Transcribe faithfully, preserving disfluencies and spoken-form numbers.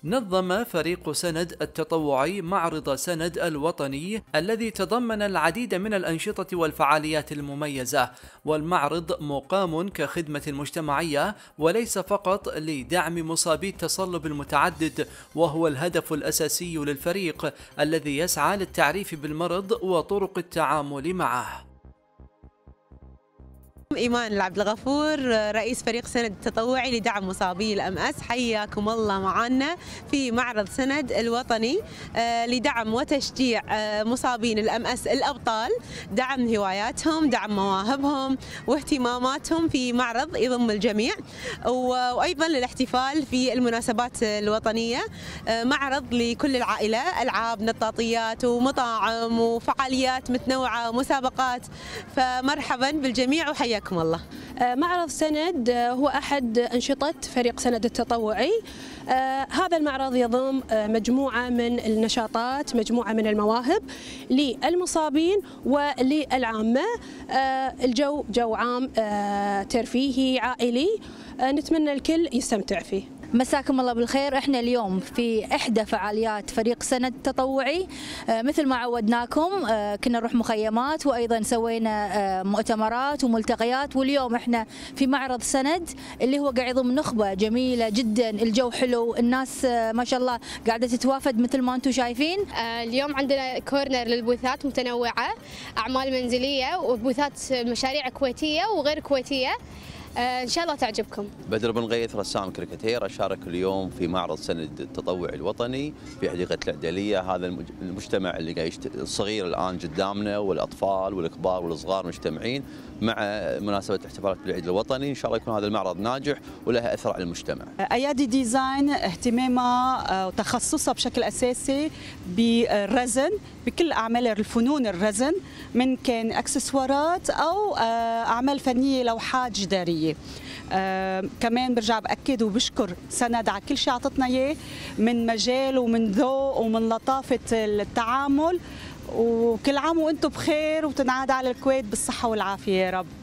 نظم فريق سند التطوعي معرض سند الوطني الذي تضمن العديد من الأنشطة والفعاليات المميزة، والمعرض مقام كخدمة مجتمعية وليس فقط لدعم مصابي التصلب المتعدد، وهو الهدف الأساسي للفريق الذي يسعى للتعريف بالمرض وطرق التعامل معه. إيمان العبد الغفور، رئيس فريق سند التطوعي لدعم مصابي الام اس، حياكم الله معنا في معرض سند الوطني لدعم وتشجيع مصابين الام اس الابطال، دعم هواياتهم، دعم مواهبهم واهتماماتهم في معرض يضم الجميع، وايضا للاحتفال في المناسبات الوطنيه، معرض لكل العائله، العاب، نطاطيات ومطاعم وفعاليات متنوعه ومسابقات، فمرحبا بالجميع وحياكم الله. معرض سند هو أحد أنشطة فريق سند التطوعي. هذا المعرض يضم مجموعة من النشاطات، مجموعة من المواهب للمصابين وللعامة. الجو جو عام ترفيهي عائلي، نتمنى الكل يستمتع فيه. مساكم الله بالخير. احنا اليوم في احدى فعاليات فريق سند التطوعي، مثل ما عودناكم كنا نروح مخيمات وايضا سوينا مؤتمرات وملتقيات، واليوم احنا في معرض سند اللي هو قاعد يضم نخبه جميله جدا. الجو حلو، الناس ما شاء الله قاعده تتوافد مثل ما انتم شايفين. اليوم عندنا كورنر للبوثات متنوعه، اعمال منزليه وبوثات مشاريع كويتيه وغير كويتيه، ان شاء الله تعجبكم. بدر بن غيث رسام كريكاتير، اشارك اليوم في معرض سند التطوعي الوطني في حديقه العدليه. هذا المجتمع اللي قاعد الصغير الان قدامنا، والاطفال والكبار والصغار مجتمعين مع مناسبه الاحتفالات بالعيد الوطني. ان شاء الله يكون هذا المعرض ناجح وله اثر على المجتمع. ايادي ديزاين اهتمامها وتخصصها بشكل اساسي بالرزن، بكل اعمال الفنون الرزن، من كان اكسسوارات او اعمال فنيه، لوحات جداريه. آه كمان برجع باكد وبشكر سند على كل شيء اعطتنا اياه من مجال ومن ذوق ومن لطافه التعامل، وكل عام وانتم بخير وتنعاد على الكويت بالصحه والعافيه يا رب.